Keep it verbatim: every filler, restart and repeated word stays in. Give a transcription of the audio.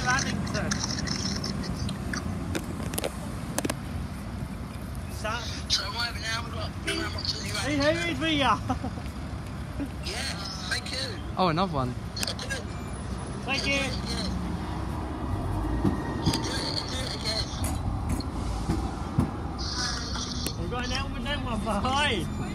Addington. So right now we've got program up to the Hey, hey, hey, Yeah, thank you. Oh, another one. Thank you. We've got an helmet then one behind.